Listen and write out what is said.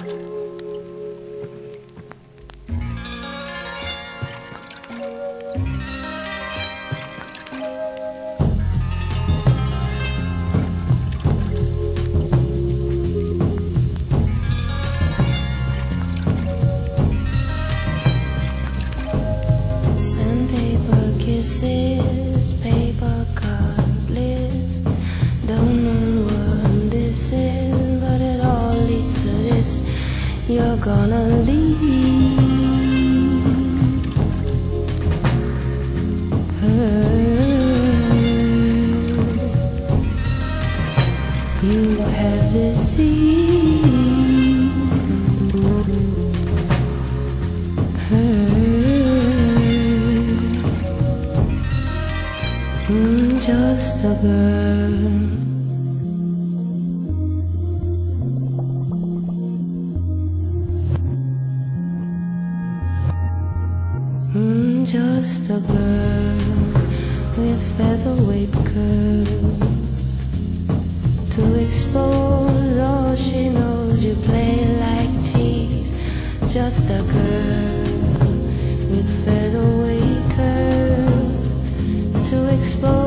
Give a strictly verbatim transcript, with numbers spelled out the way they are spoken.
Sandpaper kisses, paper cut bliss. Don't know what this is, but it all leads to this. You're gonna leave her. You have deceived her. I'm just a girl. I'm just a girl with featherweight curves to expose all she knows. You play like tease. Just a girl with featherweight curves to expose